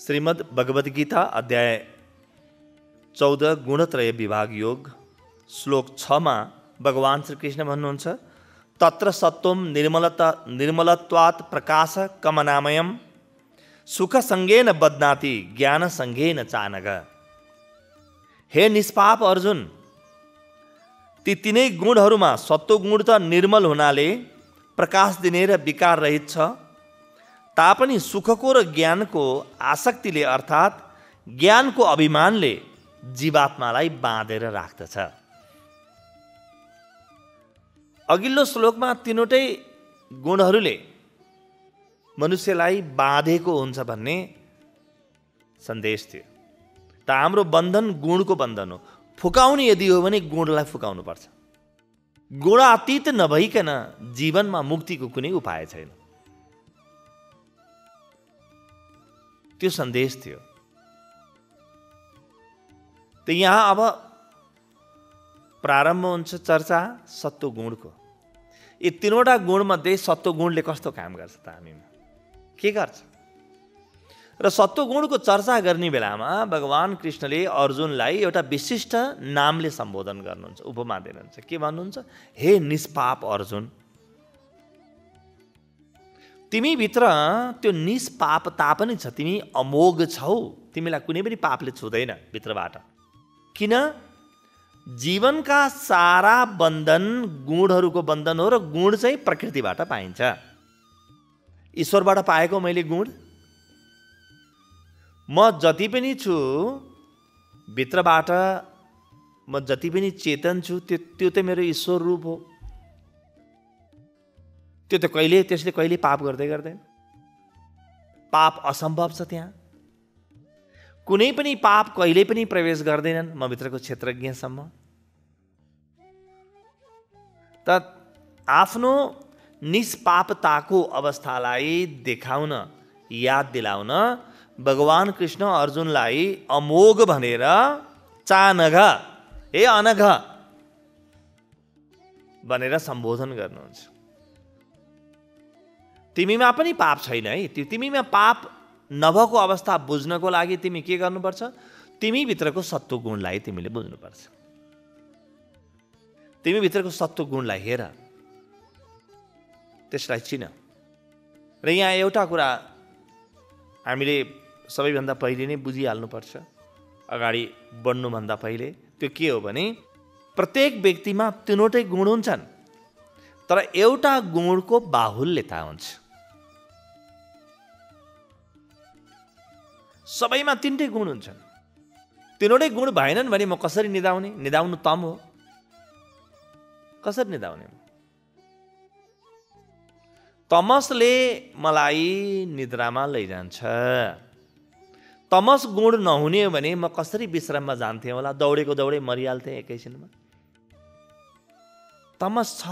श्रीमद् भगवद गीता अध्याय 14 गुणत्रय विभाग योग श्लोक 6 मा भगवान श्री कृष्ण भन्नुहुन्छ तत्र सत्वम निर्मलत्वात् प्रकाश कमनामयम सुख संगेन बध्नाति ज्ञान संगेन चानग। हे निष्पाप अर्जुन, ती तीनै गुणहरूमा सत्व गुण त निर्मल हुनाले प्रकाश दिने र विकार रहित छ, तापनि सुखको र ज्ञानको आसक्तिले अर्थात् ज्ञानको अभिमानले जीवात्मालाई बाँधेर राख्दछ। अघिल्लो श्लोकमा तीनवटै गुणहरूले मनुष्यलाई बाँधेको हुन्छ भन्ने सन्देश थियो। त हाम्रो बन्धन गुणको बन्धन हो। फुकाउने यदि हो भने गुणलाई फुकाउनु पर्छ। गुणातीत नभइकन जीवनमा मुक्तिको कुनै उपाय छैन। त्यो सन्देश थियो। त यहाँ अब प्रारम्भ हुन्छ चर्चा सत्व गुणको। यी तीनवटा गुणमध्ये सत्व गुणले कस्तो काम गर्छ त हामीमा के गर्छ? र सत्व गुणको चर्चा गर्ने बेलामा भगवान कृष्णले अर्जुनलाई एउटा विशिष्ट नामले सम्बोधन गर्नुहुन्छ, उपमा दिनुहुन्छ। के भन्नुहुन्छ? हे निष्पाप अर्जुन, तिमी भित्र त्यो निष्पापता पनि छ। तिमी अमोघ छौ। तिमीलाई कुनै पनि पापले छुँदैन भित्रबाट। किन? जीवनका सारा बन्धन गुणहरूको बन्धन हो र गुण चाहिँ प्रकृतिबाट पाइन्छ। ईश्वरबाट पाएको मैले गुण। म जति पनि छु भित्रबाट, म जति पनि चेतन छु त्यो त मेरो ईश्वर रूप हो। त्यो त त्यसले कहिले पाप गर्दैन। पाप असम्भव छ। त्यहाँ कुनै पनि पाप कहिले पनि प्रवेश गर्दैनन् म भित्रको क्षेत्रज्ञसम्म। त आफ्नो निष्पापताको अवस्थालाई देखाउन, याद दिलाउन भगवान कृष्ण अर्जुनलाई अमोघ भनेर चानघ, हे अनघ भनेर सम्बोधन गर्नुहुन्छ। तिमीमा पनि पाप छैन है। तिमीमा पाप नभएको अवस्था बुझ्नको लागि तिमी के गर्नुपर्छ? तिमी भित्रको सत्व गुणलाई तिमीले बुझ्नुपर्छ। तिमी भित्रको सत्व गुणलाई हेर, त्यसलाई चिन। र यहाँ एउटा कुरा हामीले सबैभन्दा पहिले नै बुझिहाल्नुपर्छ, अगाडि बढ्नुभन्दा पहिले। त्यो के हो भने प्रत्येक व्यक्तिमा तीनवटै गुण हुन्छन्, तर एउटा गुणको बाहुल्यता हुन्छ। सबैमा तीनटै गुण हुन्छन्। तीनवटै गुण भएनन् भने म कसरी निदाउने? निदाउनु तम हो। कसरी निदाउने? तमसले मलाई निद्रामा लैजान्छ। तमस गुण नहुने हो भने म कसरी विश्राममा जान्थेँ होला? दौडेको दौडै मरिहाल्थेँ एकैछिनमा। तमस छ।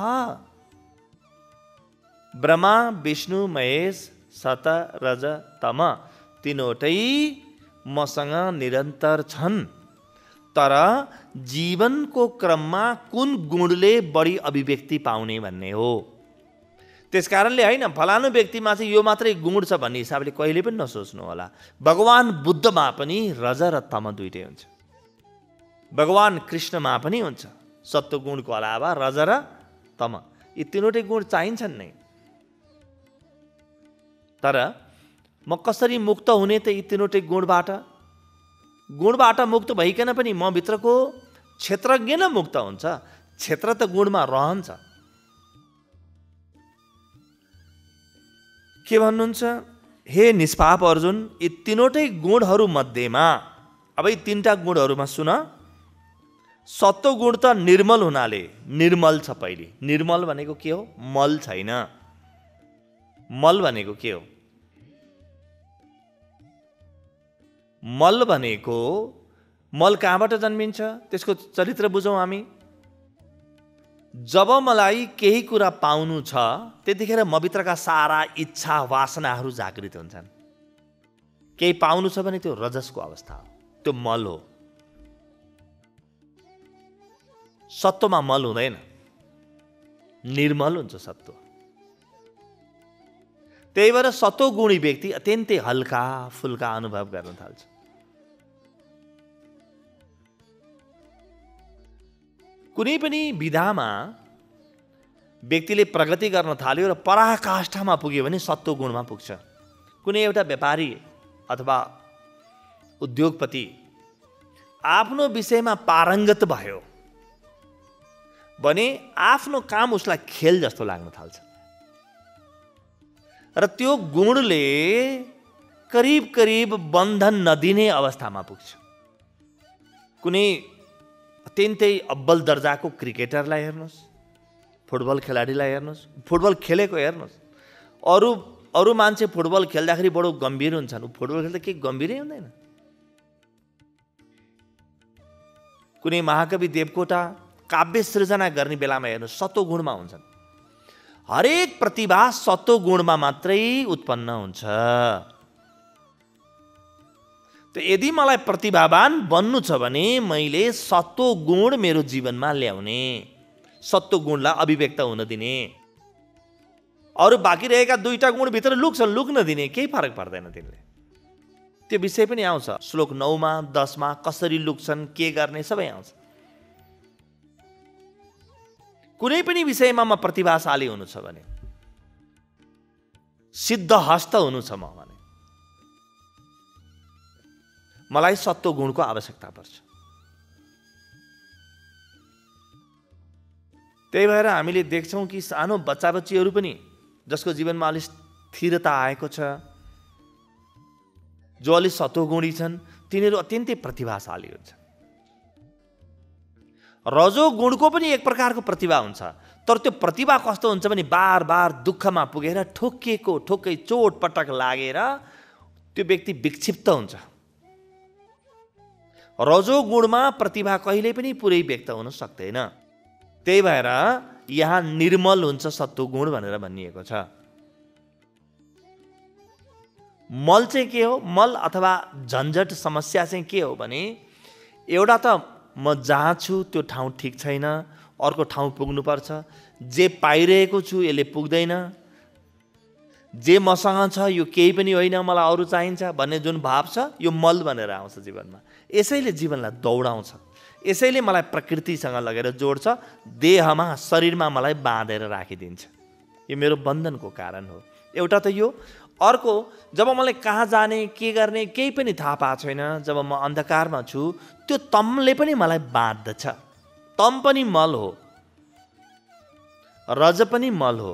ब्रह्मा विष्णु महेश सत रज तम तीनवटै मसँग निरन्तर छन्। तर जीवनको क्रममा कुन गुणले बढी अभिव्यक्ति पाउने भन्ने हो। त्यसकारणले होइन फलानु व्यक्तिमा चाहिँ यो मात्रै गुण छ भन्ने हिसाबले कहिले पनि नसोच्नु होला। भगवान बुद्धमा पनि रज र तम दुइटै हुन्छ। भगवान कृष्णमा पनि हुन्छ। सत्व गुणको अलावा रज र तम, यी तीनवटै गुण चाहिन्छन् नै। तर म कसरी मुक्त हुने त यी तीनवटै गुणबाट? गुणबाट मुक्त भइकन पनि म भित्रको क्षेत्रज्ञ न मुक्त हुन्छ। क्षेत्र त गुणमा रहन्छ। के भन्नुहुन्छ? हे निष्पाप अर्जुन, यी तीनवटै गुणहरू मध्येमा, अब यी तीनटा गुणहरूमा सुन, सत्व गुण त निर्मल हुनाले निर्मल छ। पहिले निर्मल भनेको के हो? मल छैन। मल भनेको के हो? मल भनेको, मल कहाँबाट जन्मिन्छ त्यसको चरित्र बुझौँ हामी। जब मलाई केही कुरा पाउनु छ त्यतिखेर म भित्रका सारा इच्छा वासनाहरू जागृत हुन्छन्। केही पाउनु छ भने त्यो रजसको अवस्था हो, त्यो मल हो। सत्वमा मल हुँदैन, निर्मल हुन्छ सत्व। त्यही भएर सत्वगुणी व्यक्ति अत्यन्तै हल्का फुल्का अनुभव गर्न थाल्छ। कुनै पनि विधामा व्यक्तिले प्रगति गर्न थाल्यो र पराकाष्ठामा पुग्यो भने सत्वगुणमा पुग्छ। कुनै एउटा व्यापारी अथवा उद्योगपति आफ्नो विषयमा पारङ्गत भयो भने आफ्नो काम उसलाई खेल जस्तो लाग्न थाल्छ र त्यो गुणले करिब करिब बन्धन नदिने अवस्थामा पुग्छ। कुनै अत्यन्तै अब्बल दर्जाको क्रिकेटरलाई हेर्नुहोस्, फुटबल खेलाडीलाई हेर्नुहोस्, फुटबल खेलेको हेर्नुहोस्, अरू मान्छे फुटबल खेल्दाखेरि बडो गम्भीर हुन्छन्, फुटबल खेल्दा केही गम्भीरै हुँदैन। कुनै महाकवि देवकोटा काव्य सृजना गर्ने बेलामा हेर्नुहोस् सत्वगुणमा हुन्छन्। हरेक प्रतिभा सत्वगुणमा मात्रै उत्पन्न हुन्छ। त यदि मलाई प्रतिभावान बन्नु छ भने मैले सत्वगुण मेरो जीवनमा ल्याउने, सत्वगुणलाई अभिव्यक्त हुन दिने। अरू बाँकी रहेका दुईटा गुणभित्र लुक्छन्, लुक्न दिने, केही फरक पर्दैन तिनले। त्यो विषय पनि आउँछ श्लोक 9 मा 10 मा, कसरी लुक्छन्, के गर्ने, सबै आउँछ। कुनै पनि विषयमा म प्रतिभाशाली हुनु छ भने, सिद्धहस्त हुनु छ म भने, मलाई सत्वगुणको आवश्यकता पर्छ। त्यही भएर हामीले देख्छौँ कि सानो बच्चा बच्चीहरू पनि जसको जीवनमा अलिक स्थिरता आएको छ, जो अलिक सत्वगुणी छन्, तिनीहरू अत्यन्तै प्रतिभाशाली हुन्छ। रजोगुणको पनि एक प्रकारको प्रतिभा हुन्छ, तर त्यो प्रतिभा कस्तो हुन्छ भने बार बार दुःखमा पुगेर ठोक्कै चोट पटक लागेर त्यो व्यक्ति विक्षिप्त हुन्छ। रजोगुणमा प्रतिभा कहिल्यै पनि पुरै व्यक्त हुन सक्दैन। त्यही भएर यहाँ निर्मल हुन्छ सत्वगुण भनेर भनिएको छ। मल चाहिँ के हो? मल अथवा झन्झट समस्या चाहिँ के हो भने, एउटा त म जहाँ छु त्यो ठाउँ ठिक छैन, अर्को ठाउँ पुग्नुपर्छ, जे पाइरहेको छु यसले पुग्दैन, जे मसँग छ यो केही पनि होइन, मलाई अरू चाहिन्छ भन्ने जुन भाव छ यो मल भनेर आउँछ जीवनमा। यसैले जीवनलाई दौडाउँछ, यसैले मलाई प्रकृतिसँग लगेर जोड्छ, देहमा शरीरमा मलाई बाँधेर राखिदिन्छ। यो मेरो बन्धनको कारण हो। एउटा त यो। अर्को, जब मलाई कहाँ जाने, के गर्ने केही पनि थाहा पाएको छैन, जब म अन्धकारमा छु, त्यो तमले पनि मलाई बाँध्दछ। तम पनि मल हो, रज पनि मल हो,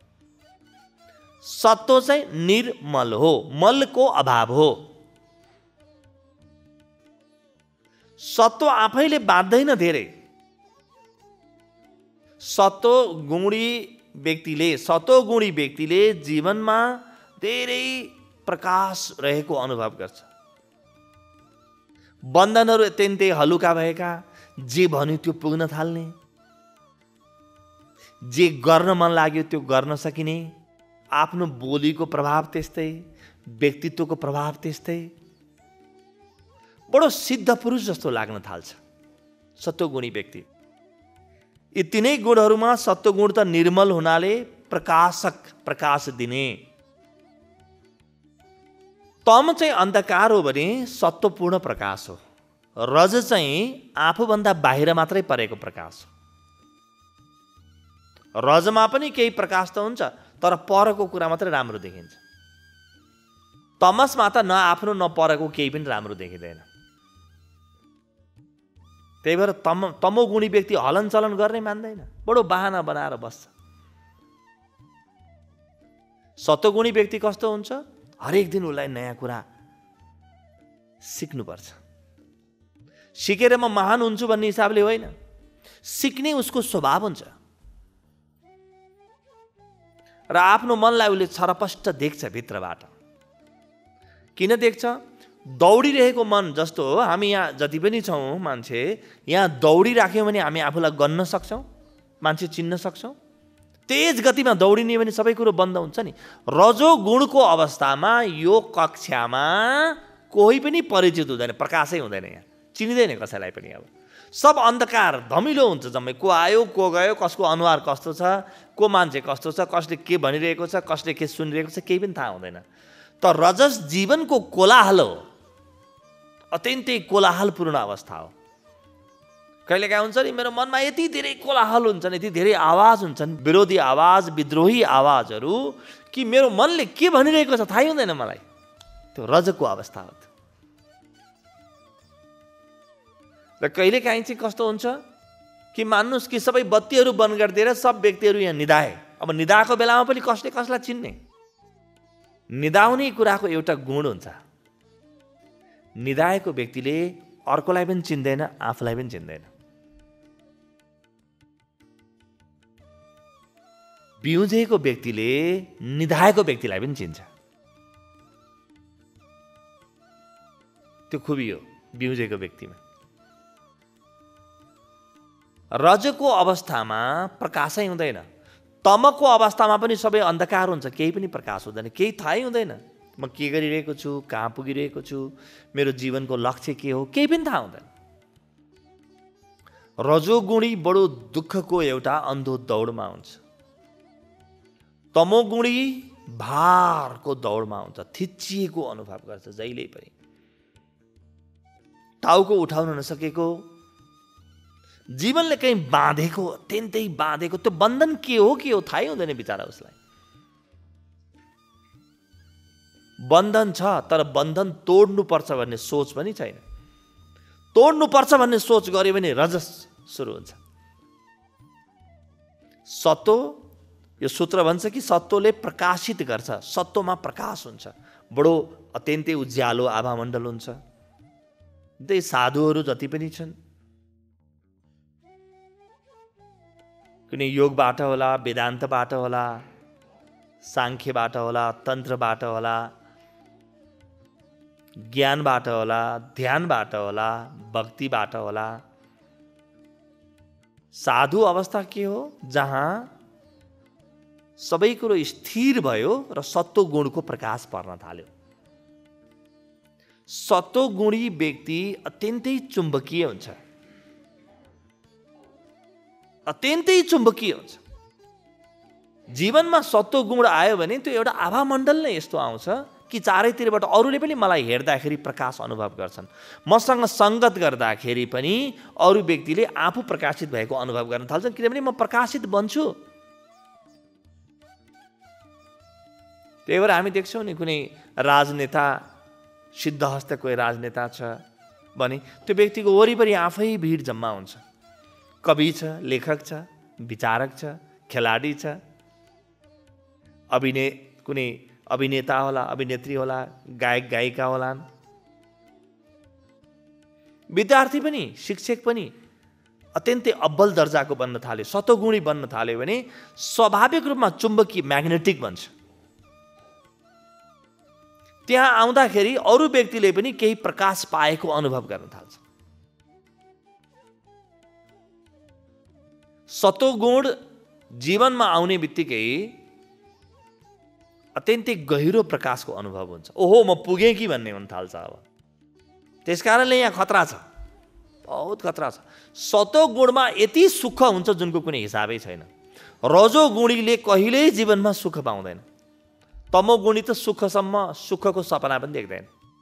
सत्व चाहिँ निर्मल हो, मलको अभाव हो। सत्व आफैले बाँध्दैन धेरै। सत्वगुणी व्यक्तिले जीवनमा धेरै प्रकाश रहेको अनुभव गर्छ। बन्धनहरू अत्यन्तै हलुका भएका, जे भन्यो त्यो पुग्न थाल्ने, जे गर्न मन लाग्यो त्यो गर्न सकिने, आफ्नो बोलीको प्रभाव त्यस्तै, व्यक्तित्वको प्रभाव त्यस्तै, बडो सिद्ध पुरुष जस्तो लाग्न थाल्छ सत्वगुणी व्यक्ति। यी तीनै गुणहरूमा सत्वगुण त निर्मल हुनाले प्रकाश दिने, तम चाहिँ अन्धकार हो भने सत्वपूर्ण प्रकाश हो, रज चाहिँ आफूभन्दा बाहिर मात्रै परेको प्रकाश हो। रजमा पनि केही प्रकाश त हुन्छ, तर परको कुरा मात्रै राम्रो देखिन्छ। तमसमा त न आफ्नो न परको केही पनि राम्रो देखिँदैन। त्यही भएर तमोगुणी व्यक्ति हलनचलन गर्ने मान्दैन, बडो बहाना बनाएर बस्छ। सत्वगुणी व्यक्ति कस्तो हुन्छ? हरेक दिन उसलाई नयाँ कुरा सिक्नुपर्छ। सिकेर म महान हुन्छु भन्ने हिसाबले होइन, सिक्ने उसको स्वभाव हुन्छ र आफ्नो मनलाई उसले छरपष्ट देख्छ भित्रबाट। किन देख्छ? दौडिरहेको मन जस्तो हो। हामी यहाँ जति पनि छौँ मान्छे, यहाँ दौडिराख्यौँ भने हामी आफूलाई गन्न सक्छौँ, मान्छे चिन्न सक्छौँ। तेज गतिमा दौडिने भने सबै कुरो बन्द हुन्छ नि। रजोगुणको अवस्थामा यो कक्षामा कोही पनि परिचित हुँदैन, प्रकाशै हुँदैन, यहाँ चिनिँदैन कसैलाई पनि। अब सब अन्धकार धमिलो हुन्छ जम्मै। को आयो को गयो, कसको अनुहार कस्तो छ, को मान्छे कस्तो छ, कसले के भनिरहेको छ, कसले के सुनिरहेको छ, केही पनि थाहा हुँदैन। तर रजस जीवनको कोलाहल हो, अत्यन्तै कोलाहलपूर्ण अवस्था हो। कहिलेकाहीँ हुन्छ नि मेरो मनमा यति धेरै कोलाहल हुन्छन्, यति धेरै आवाज हुन्छन्, विरोधी आवाज, विद्रोही आवाजहरू, कि मेरो मनले के भनिरहेको छ थाहै हुँदैन मलाई। त्यो रजको अवस्था हो। र कहिलेकाहीँ चाहिँ कस्तो हुन्छ कि मान्नुहोस् कि सबै बत्तीहरू बन्द गरिदिएर सब व्यक्तिहरू यहाँ निदाए। अब निदाएको बेलामा पनि कसले कसलाई चिन्ने? निदाउने कुराको एउटा गुण हुन्छ, निदाएको व्यक्तिले अर्कोलाई पनि चिन्दैन, आफूलाई पनि चिन्दैन। बिउजेको व्यक्तिले निधाएको व्यक्तिलाई पनि चिन्छ। त्यो खुबी हो बिउजेको व्यक्तिमा। रजको अवस्थामा प्रकाशै हुँदैन, तमको अवस्थामा पनि सबै अन्धकार हुन्छ, केही पनि प्रकाश हुँदैन, केही थाहै हुँदैन। म के गरिरहेको छु, कहाँ पुगिरहेको छु, मेरो जीवनको लक्ष्य के हो, केही पनि थाहा हुँदैन। रजोगुणी बडो दुःखको एउटा अन्धो दौडमा हुन्छ, तमोगुणी भारको दौडमा हुन्छ, थिचिएको अनुभव गर्छ जहिले पनि। टाउको उठाउन नसकेको, जीवनले कहीँ बाँधेको, अत्यन्तै बाँधेको, त्यो बन्धन के हो थाहै हुँदैन बिचरा उसलाई। बन्धन छ तर बन्धन तोड्नुपर्छ भन्ने सोच पनि छैन। तोड्नुपर्छ भन्ने सोच गऱ्यो भने रजस सुरु हुन्छ। सत्व, यो सूत्र भन्छ कि सत्वले प्रकाशित गर्छ, सत्वमा प्रकाश हुन्छ, बडो अत्यन्तै उज्यालो आभामण्डल हुन्छ। त्यही साधुहरू जति पनि छन्, कुनै योगबाट होला, वेदान्तबाट होला, साङ्ख्यबाट होला, तन्त्रबाट होला, ज्ञानबाट होला, ध्यानबाट होला, भक्तिबाट होला। साधु अवस्था के हो? जहाँ सबै कुरो स्थिर भयो र सत्व गुणको प्रकाश पर्न थाल्यो। सत्वगुणी व्यक्ति अत्यन्तै चुम्बकीय हुन्छ, अत्यन्तै चुम्बकीय हुन्छ। जीवनमा सत्वगुण आयो भने त्यो एउटा आभामण्डल नै यस्तो आउँछ कि चारैतिरबाट अरूले पनि मलाई हेर्दाखेरि प्रकाश अनुभव गर्छन्। मसँग सङ्गत गर्दाखेरि पनि अरू व्यक्तिले आफू प्रकाशित भएको अनुभव गर्न थाल्छन्, किनभने म प्रकाशित बन्छु। त्यही भएर हामी देख्छौँ नि, कुनै राजनेता, सिद्धहस्त कोही राजनेता छ भने त्यो व्यक्तिको वरिपरि आफै भिड जम्मा हुन्छ। कवि छ, लेखक छ, विचारक छ, खेलाडी छ, कुनै अभिनेता होला, अभिनेत्री होला, गायक गायिका होलान्, विद्यार्थी पनि, शिक्षक पनि अत्यन्तै अब्बल दर्जाको बन्न थाल्यो, सत्वगुणी बन्न थाल्यो भने स्वाभाविक रूपमा चुम्बकीय, म्याग्नेटिक बन्छ। त्यहाँ आउँदाखेरि अरू व्यक्तिले पनि केही प्रकाश पाएको अनुभव गर्न थाल्छ। सत्वगुण जीवनमा आउने बित्तिकै अत्यन्तै गहिरो प्रकाशको अनुभव हुन्छ। ओहो, म पुगेँ कि भन्ने हुन थाल्छ। अब त्यसकारणले यहाँ खतरा छ, बहुत खतरा छ। सत्वगुणमा यति सुख हुन्छ जुनको कुनै हिसाबै छैन। रजोगुणीले कहिल्यै जीवनमा सुख पाउँदैन। तमोगुणी त सुखको सपना पनि देख्दैन।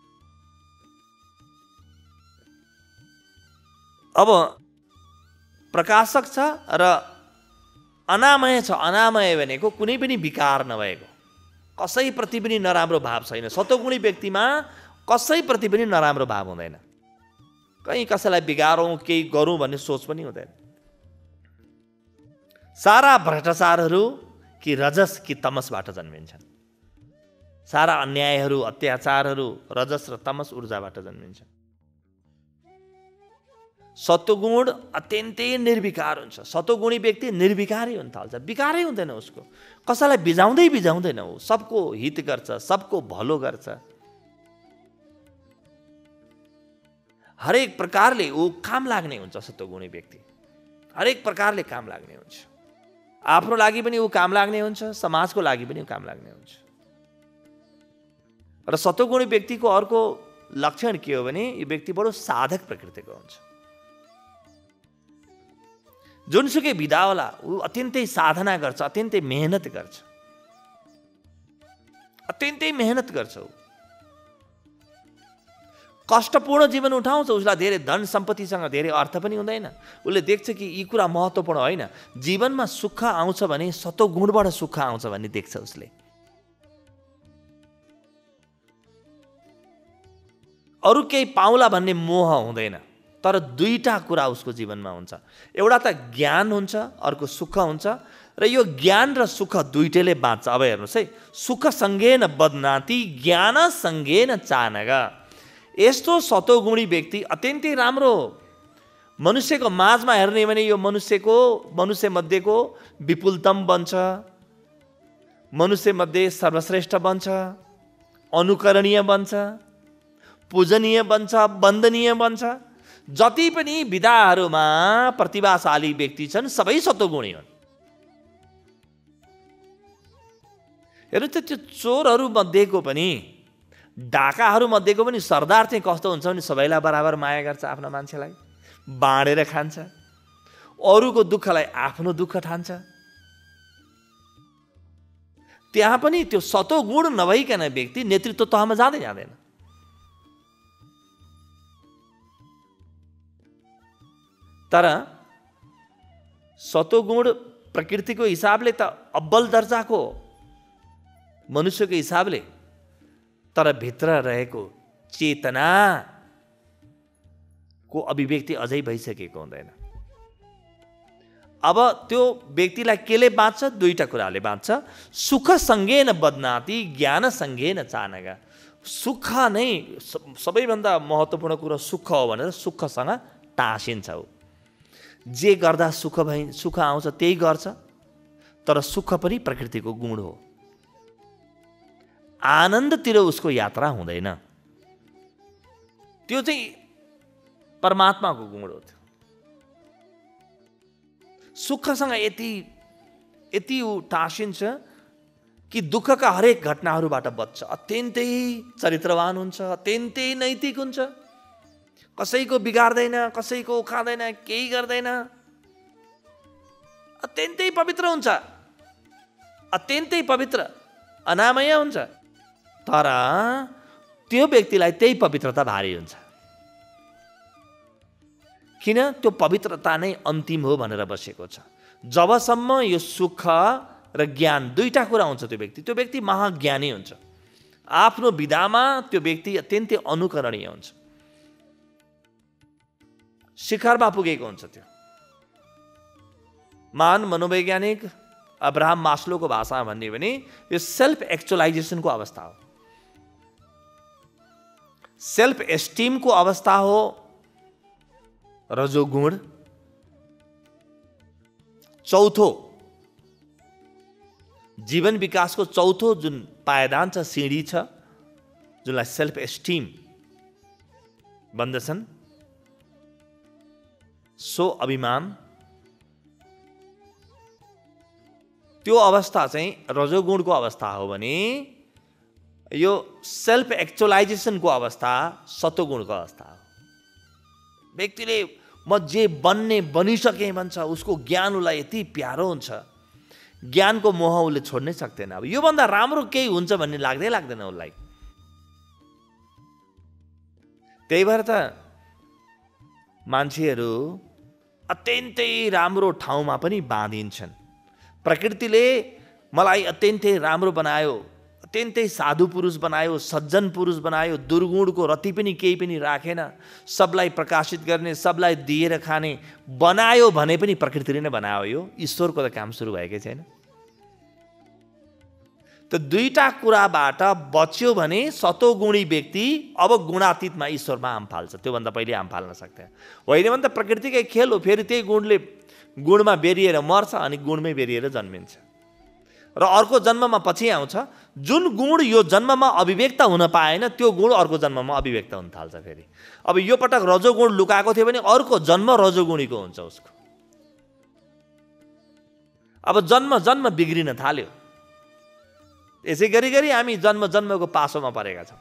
अब प्रकाशक छ र अनामय छ। अनामय भनेको कुनै पनि विकार नभएको, कसैप्रति पनि नराम्रो भाव छैन। सत्वगुणी व्यक्तिमा कसैप्रति पनि नराम्रो भाव हुँदैन, कहीँ कसैलाई बिगारौँ, केही गरौँ भन्ने सोच पनि हुँदैन। सारा भ्रष्टाचारहरू कि रजस कि तमसबाट जन्मिन्छन्। सारा अन्यायहरू, अत्याचारहरू रजस र तमस ऊर्जाबाट जन्मिन्छन्। सत्वगुण अत्यन्तै निर्विकार हुन्छ। सत्वगुणी व्यक्ति निर्विकारै हुन थाल्छ, विकारै हुँदैन उसको। कसैलाई बिजाउँदैन ऊ, सबको हित गर्छ, सबको भलो गर्छ। हरेक प्रकारले ऊ काम लाग्ने हुन्छ। सत्वगुणी व्यक्ति हरेक प्रकारले काम लाग्ने हुन्छ। आफ्नो लागि पनि ऊ काम लाग्ने हुन्छ, समाजको लागि पनि ऊ काम लाग्ने हुन्छ। र सत्वगुणी व्यक्तिको अर्को लक्षण के हो भने यो व्यक्ति बडो साधक प्रकृतिको हुन्छ। जुनसुकै विधा होला ऊ अत्यन्तै साधना गर्छ, अत्यन्तै मेहनत गर्छ, अत्यन्तै मेहनत गर्छ। कष्टपूर्ण जीवन उठाउँछ, उसलाई धेरै धन सम्पत्तिसँग धेरै अर्थ पनि हुँदैन। उसले देख्छ कि यी कुरा महत्त्वपूर्ण होइन, जीवनमा सुख आउँछ भने सत्वगुणबाट सुख आउँछ भन्ने देख्छ उसले। अरू केही पाउला भन्ने मोह हुँदैन, तर दुईटा कुरा उसको जीवनमा हुन्छ। एउटा त ज्ञान हुन्छ, अर्को सुख हुन्छ, र यो ज्ञान र सुख दुईटैले बाँच्छ। अब हेर्नुहोस् है, सुख सँगेन बदनाति ज्ञान सँगेन चानग। यस्तो सत्वगुणी व्यक्ति अत्यन्तै राम्रो हो। मनुष्यको माझमा हेर्ने भने यो मनुष्य मध्येको विपुलतम बन्छ, मनुष्य मध्ये सर्वश्रेष्ठ बन्छ, अनुकरणीय बन्छ, पूजनीय बन्छ, वन्दनीय बन्छ। जति पनि विधाहरूमा प्रतिभाशाली व्यक्ति छन् सबै सत्वगुणी हुन्। हेर्नु त त्यो चोरहरू मध्येको पनि, डाकाहरू मध्येको पनि सरदार चाहिँ कस्तो हुन्छ भने सबैलाई बराबर माया गर्छ, आफ्नो मान्छेलाई बाँडेर खान्छ, अरूको दुःखलाई आफ्नो दुःख ठान्छ। त्यहाँ पनि त्यो सत्वगुण नभइकन व्यक्ति नेतृत्व तहमा जाँदैन। तर सत्वगुण प्रकृतिको हिसाबले त अब्बल दर्जाको मनुष्यको हिसाबले, तर भित्र रहेको चेतनाको अभिव्यक्ति अझै भइसकेको हुँदैन। अब त्यो व्यक्तिलाई केले बाँच्छ? दुईटा कुराले बाँच्छ। सुख सँगेन बदनाति ज्ञान सँगेन चानग। सुख नै सबैभन्दा महत्त्वपूर्ण कुरो सुख हो भनेर सुखसँग टाँसिन्छ। जे गर्दा सुख आउँछ त्यही गर्छ, तर सुख पनि प्रकृतिको गुण हो। आनन्दतिर उसको यात्रा हुँदैन, त्यो चाहिँ परमात्माको गुण हो। सुखसँग यति ऊ टाँसिन्छ कि दुःखका हरेक घटनाहरूबाट बच्छ। अत्यन्तै चरित्रवान हुन्छ, अत्यन्तै नैतिक हुन्छ, कसैको बिगार्दैन, कसैको उखाड्दैन, केही गर्दैन, अत्यन्तै पवित्र हुन्छ, अत्यन्तै पवित्र अनामय हुन्छ। तर त्यो व्यक्तिलाई त्यही पवित्रता भारी हुन्छ। किन? त्यो पवित्रता नै अन्तिम हो भनेर बसेको छ। जबसम्म यो सुख र ज्ञान दुईटा कुरा हुन्छ त्यो व्यक्ति महाज्ञानी हुन्छ। आफ्नो विधामा त्यो व्यक्ति अत्यन्तै अनुकरणीय हुन्छ, शिखरमा पुगेको हुन्छ। त्यो महान मनोवैज्ञानिक अब्राहम मास्लोको भाषामा भन्ने भने यो सेल्फ एक्चुअलाइजेसनको अवस्था हो, सेल्फ एस्टिमको अवस्था हो रजोगुण। चौथो जीवन विकासको चौथो जुन पायदान छ, सिँढी छ, जुनलाई सेल्फ एस्टिम भन्दछन्, सो अभिमान। त्यो अवस्था चाहिँ रजोगुणको अवस्था हो भने यो सेल्फ एक्चुअलाइजेसनको अवस्था सत्वगुणको अवस्था हो। व्यक्तिले म जे बनिसकेँ भन्छ, उसको ज्ञान उसलाई यति प्यारो हुन्छ, ज्ञानको मोह उसले छोड्नै सक्दैन। अब योभन्दा राम्रो केही हुन्छ भन्ने लाग्दैन उसलाई। त्यही भएर त मान्छेहरू अत्यन्तै राम्रो ठाउँमा पनि बाँधिन्छन्। प्रकृतिले मलाई अत्यन्तै राम्रो बनायो, अत्यन्तै साधु पुरुष बनायो, सज्जन पुरुष बनायो, दुर्गुणको रति पनि केही पनि राखेन, सबलाई प्रकाशित गर्ने, सबलाई दिएर खाने बनायो भने पनि प्रकृतिले नै बनायो। यो ईश्वरको त काम सुरु भएकै छैन। त दुईटा कुराबाट बच्यो भने सत्वगुणी व्यक्ति अब गुणातीतमा ईश्वरमा आम फाल्छ, त्योभन्दा पहिले आम फाल्न सक्दैन। होइन भने त प्रकृतिकै खेल हो, फेरि त्यही गुणमा बेरिएर मर्छ अनि गुणमै बेरिएर जन्मिन्छ र अर्को जन्ममा पछि आउँछ। जुन गुण यो जन्ममा अभिव्यक्त हुन पाएन त्यो गुण अर्को जन्ममा अभिव्यक्त हुन थाल्छ। फेरि अब यो पटक रजोगुण लुकाएको थियो भने अर्को जन्म रजोगुणीको हुन्छ उसको। अब जन्म बिग्रिन थाल्यो। यसै गरी हामी जन्मको पासोमा परेका छौँ।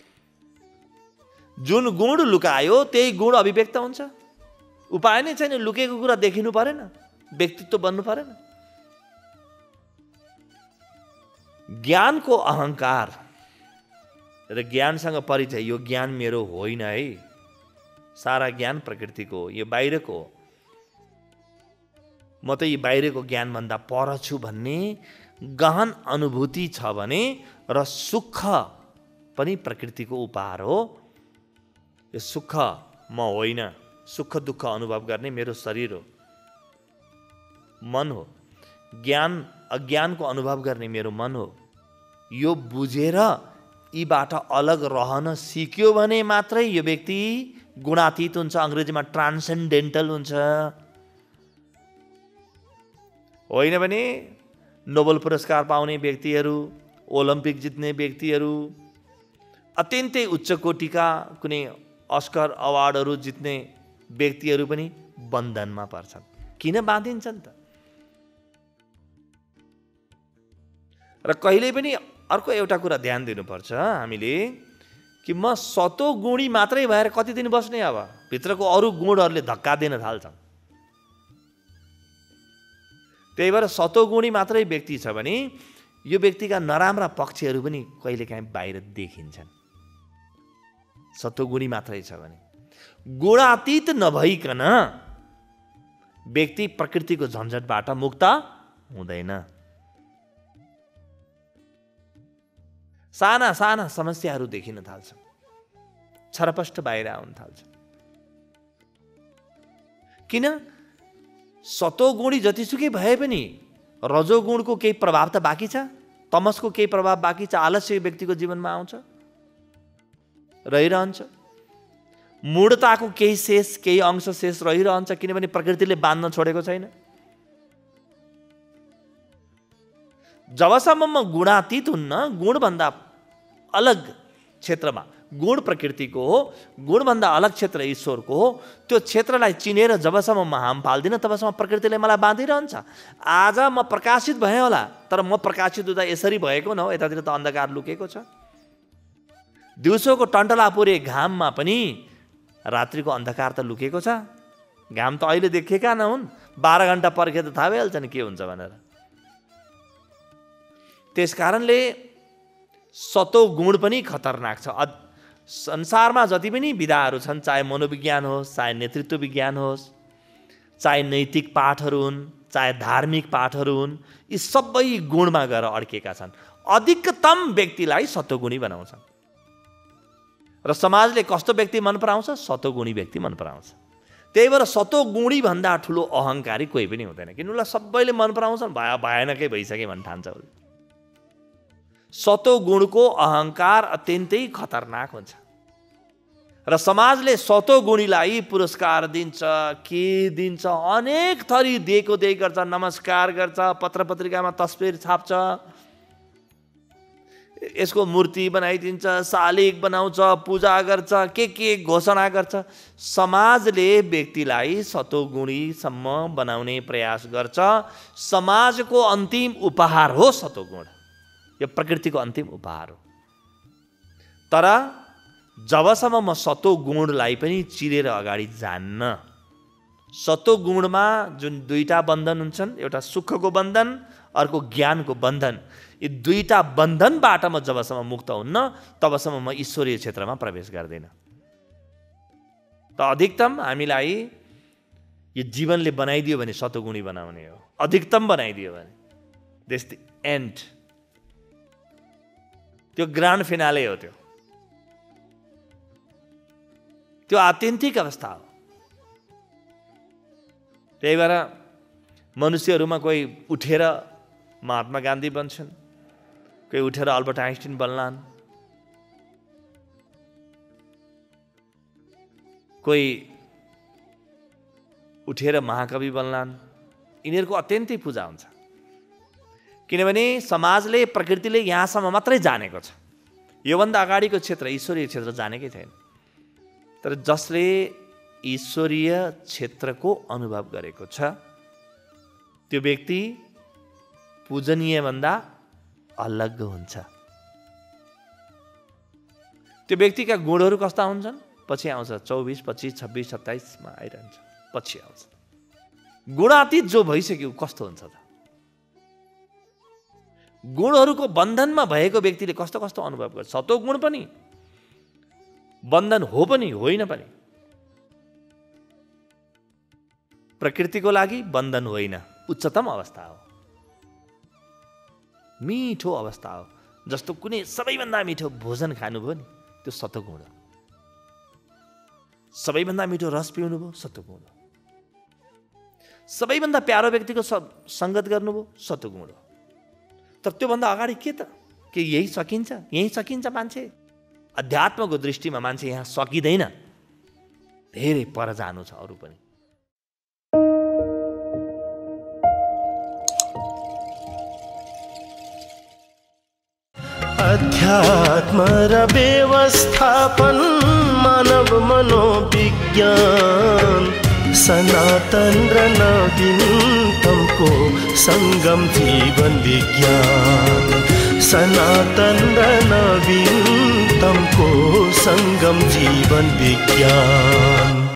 जुन गुण लुकायो त्यही गुण अभिव्यक्त हुन्छ। उपाय नै छैन, लुकेको कुरा देखिनु परेन। व्यक्तित्व बन्नु परेन? ज्ञानको अहङ्कार र ज्ञानसँग परिचय, यो ज्ञान मेरो होइन है, सारा ज्ञान प्रकृतिको हो, यो बाहिरको हो, म त यी बाहिरको ज्ञानभन्दा पर छु भन्ने गहन अनुभूति छ भने, र सुख पनि प्रकृतिको उपहार हो, यो सुख म होइन, सुख दुःख अनुभव गर्ने मेरो शरीर हो, मन हो, ज्ञान अज्ञानको अनुभव गर्ने मेरो मन हो, यो बुझेर यीबाट अलग रहन सिक्यो भने मात्रै यो व्यक्ति गुणातीत हुन्छ, अङ्ग्रेजीमा ट्रान्सेन्डेन्टल हुन्छ। होइन भने नोबेल पुरस्कार पाउने व्यक्तिहरू, ओलम्पिक जित्ने व्यक्तिहरू, अत्यन्तै उच्च कोटिका कुनै अस्कर अवार्डहरू जित्ने व्यक्तिहरू पनि बन्धनमा पर्छन्। किन बाँधिन्छन् त? र कहिले पनि अर्को एउटा कुरा ध्यान दिनुपर्छ हामीले, कि म सतोगुणी मात्रै भएर कति दिन बस्ने? अब भित्रको अरू गुणहरूले धक्का दिन थाल्छन्। त्यही भएर सतोगुणी मात्रै व्यक्ति छ भने यो व्यक्तिका नराम्रा पक्षहरू पनि कहिलेकाहीँ बाहिर देखिन्छन्, सतोगुणी मात्रै छ भने। गुणातीत नभइकन व्यक्ति प्रकृतिको झन्झटबाट मुक्त हुँदैन। साना साना समस्याहरू देखिन थाल्छन्, छरपष्ट बाहिर आउन थाल्छन्। किन? सतोगुणी जतिसुकै भए पनि रजोगुणको केही प्रभाव त बाँकी छ, तमसको केही प्रभाव बाँकी छ, आलस्य व्यक्तिको जीवनमा आउँछ, रहिरहन्छ। मूढताको केही शेष, केही अंश शेष रहिरहन्छ, किनभने प्रकृतिले बाँध्न छोडेको छैन। जबसम्म म गुणातीत हुन्न, गुणभन्दा अलग क्षेत्रमा, गुण प्रकृतिको हो, गुणभन्दा अलग क्षेत्र ईश्वरको हो, त्यो क्षेत्रलाई चिनेर जबसम्म म हाम फाल्दिनँ तबसम्म प्रकृतिले मलाई बाँधिरहन्छ। आज म प्रकाशित भएँ होला, तर म प्रकाशित हुँदा यसरी भएको न हो, यतातिर त अन्धकार लुकेको छ। दिउँसोको टन्टलापुरे घाममा पनि रात्रिको अन्धकार त लुकेको छ। घाम त अहिले देखेका नहुन्, 12 घन्टा पर्खे त थाहा भइहाल्छ नि के हुन्छ भनेर। त्यस कारणले सतोगुण पनि खतरनाक छ। संसारमा जति पनि विधाहरू छन्, चाहे मनोविज्ञान होस्, चाहे नेतृत्व विज्ञान होस्, चाहे नैतिक पाठहरू हुन्, चाहे धार्मिक पाठहरू हुन्, यी सबै गुणमा गएर अड्केका छन्। अधिकतम व्यक्तिलाई सतोगुणी बनाउँछन्। र समाजले कस्तो व्यक्ति मन पराउँछ? सतोगुणी व्यक्ति मन पराउँछ। त्यही भएर सतोगुणी भन्दा ठुलो अहङ्कारी कोही पनि हुँदैन, किन उसलाई सबैले मन पराउँछन्, भएनकै भइसके भन्ने ठान्छ उसले। सतोगुणको अहङ्कार अत्यन्तै खतरनाक हुन्छ र समाजले सतोगुणीलाई पुरस्कार दिन्छ, के दिन्छ, अनेक थरी दिएको गर्छ, नमस्कार गर्छ, पत्र पत्रिकामा तस्बिर छाप्छ, यसको मूर्ति बनाइदिन्छ, शालिग बनाउँछ, पूजा गर्छ, के घोषणा गर्छ। समाजले व्यक्तिलाई सतोगुणीसम्म बनाउने प्रयास गर्छ। समाजको अन्तिम उपहार हो सतोगुण, यो प्रकृतिको अन्तिम उपहार हो। तर जबसम्म म सतोगुणलाई पनि चिरेर अगाडि जान्न, सतोगुणमा जुन दुईटा बन्धन हुन्छन्, एउटा सुखको बन्धन, अर्को ज्ञानको बन्धन, यी दुईटा बन्धनबाट म जबसम्म मुक्त हुन्न तबसम्म म ईश्वरीय क्षेत्रमा प्रवेश गर्दिनँ। त अधिकतम हामीलाई यो जीवनले बनाइदियो भने सतोगुणी बनाउने हो, अधिकतम बनाइदियो भने। दिस द एन्ड, त्यो ग्रान्ड फिनाले हो, त्यो आत्यन्तिक अवस्था हो। त्यही भएर मनुष्यहरूमा कोही उठेर महात्मा गान्धी बन्छन्, कोही उठेर अल्बर्ट आइन्स्टाइन बन्लान्, कोही उठेर महाकवि बन्लान्। यिनीहरूको अत्यन्तै पूजा हुन्छ, किनभने समाजले, प्रकृतिले यहाँसम्म मात्रै जानेको छ, योभन्दा अगाडिको क्षेत्र ईश्वरीय क्षेत्र जानेकै छैन। तर जसले ईश्वरीय क्षेत्रको अनुभव गरेको छ त्यो व्यक्ति पूजनीय भन्दा अलग हुन्छ। त्यो व्यक्तिका गुणहरू कस्ता हुन्छन् पछि आउँछ, 24, 25, 26, 27 मा आइरहन्छ, पछि आउँछ। गुणातीत जो भइसक्यो कस्तो हुन्छ त? गुणहरूको बन्धनमा भएको व्यक्तिले कस्तो कस्तो अनुभव गर्छ? सत्वगुण पनि बन्धन हो पनि होइन पनि। प्रकृतिको लागि बन्धन होइन, उच्चतम अवस्था हो, मिठो अवस्था हो। जस्तो कुनै सबैभन्दा मिठो भोजन खानुभयो नि, त्यो सत्वगुण हो। सबैभन्दा मिठो रस पिउनुभयो, सत्वगुण हो। सबैभन्दा प्यारो व्यक्तिको सङ्गत गर्नुभयो, सत्वगुण हो। तर त्योभन्दा अगाडि के त? के यही सकिन्छ? यही सकिन्छ मान्छे? अध्यात्मको दृष्टिमा मान्छे यहाँ सकिँदैन, धेरै पर जानु छ अरू पनि। अध्यात्म र व्यवस्थापन मानव मनोविज्ञान सनातन र नवीनतमको संगम जीवन विज्ञान सनातन र नवीनतमको संगम जीवन विज्ञान।